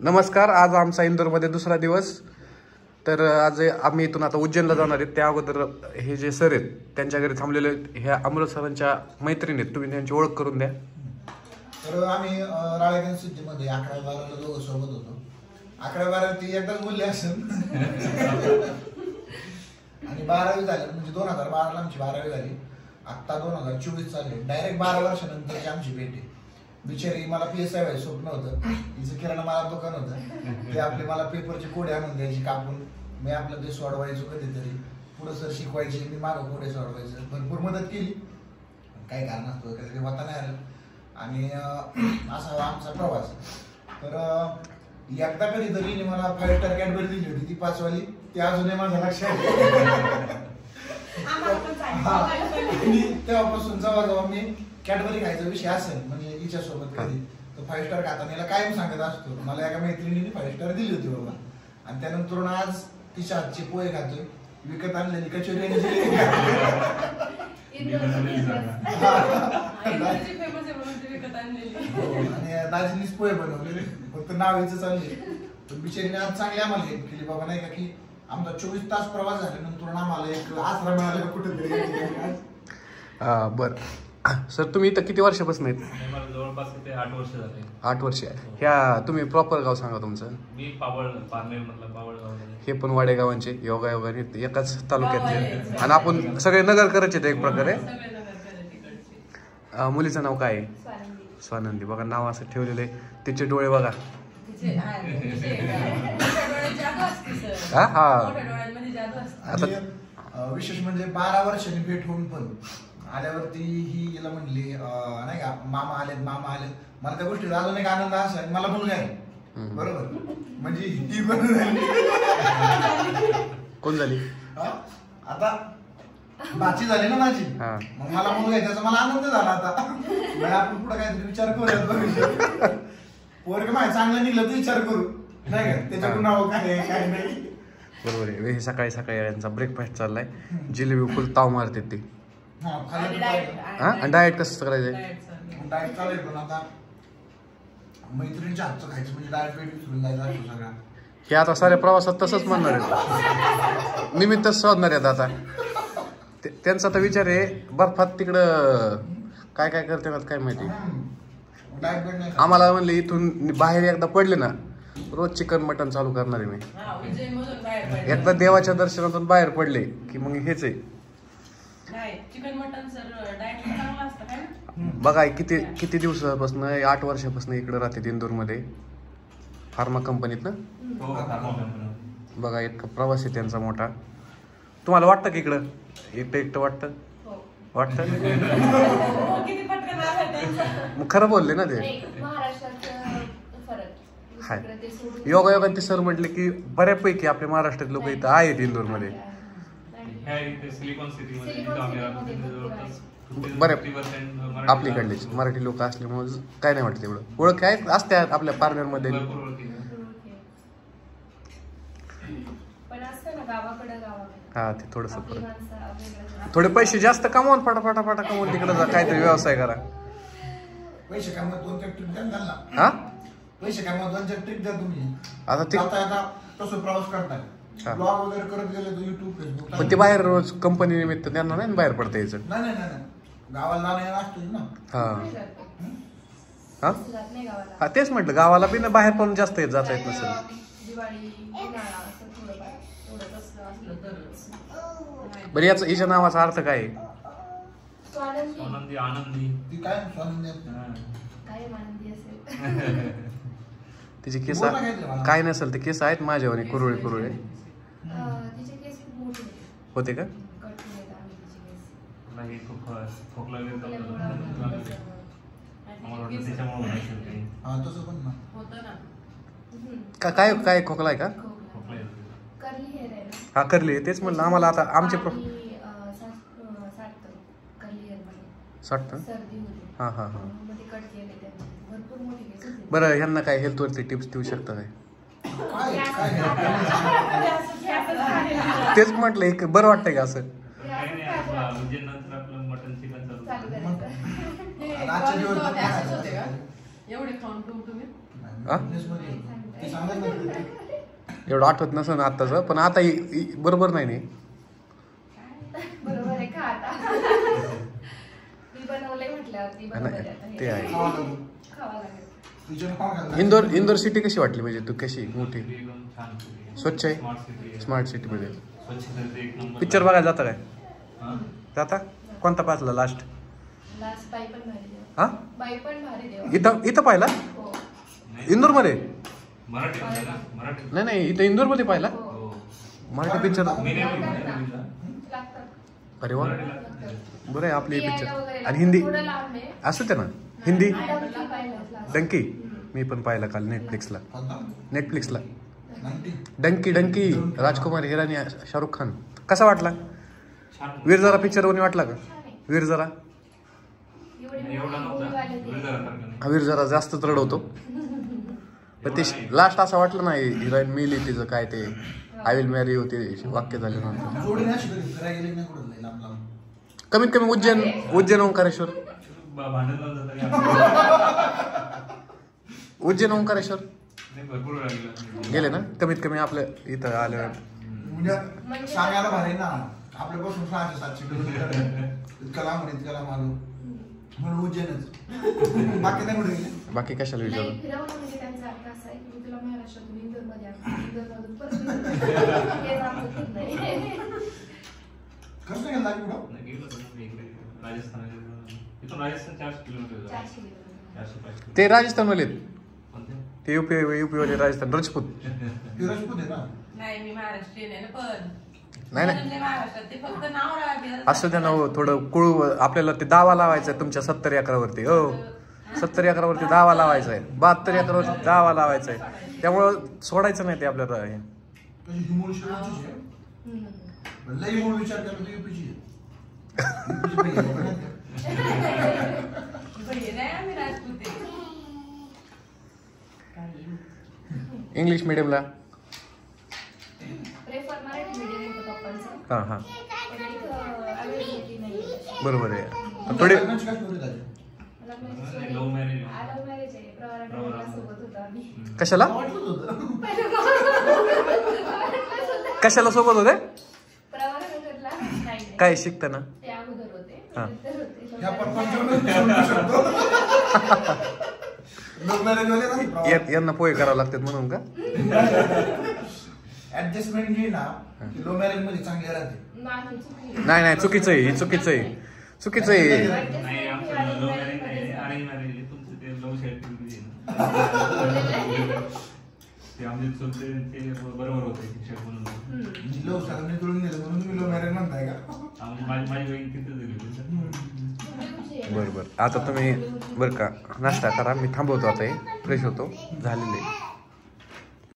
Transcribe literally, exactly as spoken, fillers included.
नमस्कार. आज आमचा इंदोरमध्ये दुसरा दिवस. तर आज आम्ही इथून आता उज्जैनला जाणार आहेत. त्या अगोदर हे जे सर आहेत त्यांच्या घरी थांबलेले ह्या अमृत सरांच्या मैत्रिणी आहेत. तुम्ही त्यांची ओळख करून द्या. तर आम्ही राळेगण सिद्धीमध्ये अकरा बाराला दोघं सोबत होतो. अकरा बारा ती एकदाच बोलली असेल आणि बारावी झाली म्हणजे दोन हजार बाराला आमची बारावी झाली. आत्ता दोन हजार चोवीस चालले. डायरेक्ट बारा वर्षानंतर आमची भेट आहे. बिचारी मला पी एस आय व्हायचं स्वप्न होतं. हिचं किराणा मला दुकान होतं. ते आपले मला पेपरचे कोडे आणून द्यायचे कापून. मी आपलं ते सोडवायचो कधीतरी. पुढं सर शिकवायचे, मी मागं कोडे सोडवायचं. भरपूर मदत केली. काही कारण असतो कधी होता नाही आलं. आणि असा आमचा प्रवास. तर एकदा कधीतरी मला फाईव्ह स्टार कॅडबरी दिली होती ती पाचवाली. ती अजूनही माझ्या लक्षात. तेव्हापासून जेव्हा जेव्हा मी कॅडबरी खायचा विषय असेल म्हणजे हिच्यासोबत कधी तर फाईव्ह स्टार खाताना याला कायम सांगत असतो. मला एका मैत्रिणीने फाईव्ह स्टार दिली होती बाबा. आणि त्यानंतर आज तिच्या हातचे पोहे खातोय. विकत आणलेली कचोरी आणि जिलेबी आणि दाजीनीच पोहे बनवलेले. फक्त नाव हिचं चालले. पण बिचारीने आज चांगली आम्हाला हेल्प केली बाबा नाही का की आमचा चोवीस तास प्रवास झाल्यानंतर आम्हाला एक आसरा मिळाला कुठेतरी. बर सर, तुम्ही इथं किती वर्षापासून आहेत? जवळपास आठ वर्ष झाले. आठ वर्ष ह्या तुम्ही प्रॉपर गाव सांगा तुमचं. मी पावळ पारनेर म्हटलं पावळगाव. हे पण वाडेगावांचे योगा योगाने एकाच तालुक्यातले. आणि आपण सगळे नगर करायचे एक प्रकारे. मुलीचं नाव काय आहे? स्वानंदी. बघा नाव असं ठेवलेलं आहे. तिचे डोळे बघा. हा हा आता विशेष म्हणजे बारा वर्षांनी भेट होऊन पण आल्यावरती ही हिला म्हणली नाही का मामा आलेत मामा आलेत. मला त्या गोष्टीचा अजून एक आनंद असा मला मुलगा आहे बरोबर. म्हणजे ही पण कोण झाली आता बाची झाली ना माझी. मग मला मुलगा आहे त्याचा मला आनंद झाला. आता आपण पुढे काहीतरी विचार करूया. पोरग माहिती चांगलं निघलं तर विचार करू नाही का त्याच्याकडून नाव काय काय नाही. बरोबर आहे. सकाळी सकाळी यांचा ब्रेकफास्ट चाललाय. जिलेबी फुल ताव मारते ती. डाएट कसं करायचंय? डाएट चालेल पण आता मैत्रिणीच्या हातचं खायचं म्हणजे डाएट वेट विसरून जायचं सगळा. हे आता साऱ्या प्रवासात तसंच म्हणणार आहेत. निमित्तच शोधणार आहेत आता. त्यांचा तर विचार आहे बर्फात तिकडं काय काय करते काय माहिती. आम्हाला म्हणले इथून बाहेर एकदा पडले ना रोज चिकन मटन चालू करणार आहे मी. एकदा देवाच्या दर्शनातून बाहेर पडले की मग हेच आहे. बघा किती किती दिवसापासून आठ वर्षापासून इकडे राहते इंदोर मध्ये फार्मा कंपनीत ना. बघा इतका प्रवास आहे त्यांचा मोठा. तुम्हाला वाटतं की इकडं एकटं एकटं वाटतं वाटतं मग खरं बोलले ना ते. हाय योगा योगा ते सर म्हटले की बऱ्यापैकी आपल्या महाराष्ट्रात लोक इथं आहेत इंदोर मध्ये. बऱ्या आपल्याकडलेच मराठी लोक असल्यामुळे काय नाही वाटत एवढं. ओळख काय असते आपल्या पार्लर मध्ये. हा ते थोडस थोडे पैसे जास्त कमवून फटाफटा फटा कमवून तिकडे जा काहीतरी व्यवसाय करा. पैसे कमवत दोन चार ट्रिप द्या. हा पैसे कमवत दोन चार ट्रिप द्या तुम्ही. आता ते तसं प्रवास करताय ब्लॉग वगैरे करत गेले तर युट्यूब फेसबुक. पण ते बाहेर रोज कंपनी निमित्त त्यांना नाही बाहेर पडता यायचं. नाही नाही नाही गावाला नाही असतोच ना. हा हा तेच म्हटलं गावाला बी ना बाहेर पण जास्त येत जाता येत नसेल. बरं याचा हिच्या नावाचा अर्थ काय आहे? स्वानंदी आनंदी. ती काय स्वानंदी तिचे केस काय नसेल ते केस आहेत माझ्यावर कुरुळे कुरुळे होते का? का काय काय खोकला आहे का? हा करली तेच म्हणलं आम्हाला. आता आमचे साठ हा हा हा बरं ह्यांना काय हेल्थ वरती टिप्स देऊ शकता काय? तेच म्हटलं एक बरं वाटतंय का असं? एवढे खाऊन पिऊन तुम्ही हा? बिझनेसमध्ये ते सांगत नाही. एवढं आठवत नसेल आत्ताच, पण आता इ- इ- बरोबर नाही नाही बरोबर आहे का आता मी बनवलंय म्हटल्यावरती बरोबर आहे आता हे. ते आहे. खावा लागेल. खावा लागेल. तुझ्या खावा लागेल. इंदोर इंदोर सिटी कशी वाटली म्हणजे तू कशी मोठी एकदम छान city आहे. स्वच्छ आहे? स्मार्ट सिटी आहे. स्मार्ट सिटी मध्ये स्वच्छतेचं एक नंबर. पिक्चर बघायला जाता काय हा? जाता कोणता पाचला लास्ट लास्ट बाई पण भारी देव हा बाई पण भारी देव इथं इथं पाहिला हो नाही, इंदोर मध्ये मराठी मध्ये ना मराठी. नाही नाही इथं इंदोर मध्ये पाहिला हो हो. मराठी पिक्चर मी नाही लागतात बघितलं ना. बघितलं. लागतात अरे वा लागतात. बरं आहे आपली यायला पिक्चर वगैरे आणि हिंदी थोडं लांब आहे. असू ते ना हिंदी डंकी पाहिलं last. डंकी मी पण पाहिला काल नेटफ्लिक्सला कोणता? नेटफ्लिक्सला नाईन्टी. डंकी डंकी राजकुमार हिरानी शाहरुख खान कसा वाटला छान. वीर जरा पिक्चर कोणी वाटला का छान आहे. वीर जरा एवढी एवढा मोठी movie वाले नव्हता. ते. गुरुद्वारासारखं नाही. हा वीर जरा जास्तच रडवतो पण ते लास्ट असं वाटलं नाही हिरोईन मिली तिचं काय ते आय विल मॅरी होते वाक्य झाले नंतर जोडी नाही शिकली. फिरायला गेली नाही कुठं लई लांब लांब. कमीत कमी उज्जैन उज्जैन ओंकारेश्वर बा- भांडण लावून जातं की आपण. उज्जैन ओंकारेश्वर नाही, भरपूर वेळा गेलो. गेले ना कमीत कमी आपल्या इथं आलं म्हणजे सांगायला भारी ना आपल्यापासून सहाशे सातशे किलोमीटर इतकं लांब आणि इतकं लांब आलो म्हणून उज्जैनच. बाकी नाही कुठे गेले. बाकी कशाला नाही, विचारू फिरवणं म्हणजे त्यांचा अर्थ असा आहे की मी तुला महाराष्ट्रातून इंदोरमध्ये आणतो. इंदोरमधून परत इंदोरमध्ये. हेच आमचं ठीक नाही. कसं गेला कुठं. नाही, गेलो होतो ना इकडे. राजस्थान इथून राजस्थान चारशे किलोमीटर आहे. चारशे किलोमीटर. चारशे पाचशे. ते राजस्थान वाले कोणते? ते युपी युपी वाले राजस्थान राजपूत हे राजपूत आहे ना. नाही मी महाराष्ट्रीयन आहे ना पण नाही, नाही. जन्मले महाराष्ट्रात ते फक्त नाव राहा असं त्या नाव थोडं कुळू आपल्याला ते दावा लावायचा आहे तुमच्या सत्तर एकरावरती हो सत्तर एकरावरती दावा लावायचा आहे बहात्तर एकरावरती दावा लावायचा आहे त्यामुळं सोडायचं नाही ते आपल्याला हे. म्हणजे ही मूळ शिरोळचीच आहे. हम्म. पण लई मूळ विचार केला तर युपीची आहे. युपीची बाई आहे, बघा ना. भैया नाही आम्ही राजपूत आहे. काही इंग्लिश मिडियमला प्रेफर मराठी मीडियम होतं पप्पांचं. हां हां पण इथं availability नाहीये. बरोबर आहे पण थोडे लग्नाची काय story झाली? लग्नाची नाही, story- love marriage. हा, love marriage आहे. प्रवारा ड्रायव्हरला सोबत होतो आम्ही. कशाला मला वाटलंच होतं. कशाला सोबत होते प्रवारा नगरला नाही, नाही. काय शिकताना ते अगोदर होते. हा. नंतर होते. ह्या पप्पांच्याकडून शिकू शकतो. लग्न रेल्वेले ना प्रवास. या- यांना पोहे करावं लागतात म्हणून का ऍडजस्टमेंट जी ना लो मॅरेज मध्ये चांगली राहते. नाही, चुकली. नाही नाही चुकीचं आहे हे चुकीचं आहे चुकीचं आहे नाही, आमचं लव्ह मॅरेज नाही अरेंज मॅरेज आहे. तुमचं ते लव्ह शेअर ते आमचे चुलते ते बरोबर होते शिक्षक म्हणून. हम्म. लो सगळ्यांनी जुळून गेलं म्हणून तुम्ही लो मॅरेज म्हणताय का. आमची माझी माझी बहीण तिथेच गेली. बरं बरं आता तुम्ही बरं का नाश्ता करा मी थांबवतो आता हे फ्रेश होतो झालेलं आहे